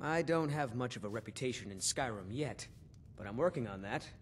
I don't have much of a reputation in Skyrim yet, but I'm working on that.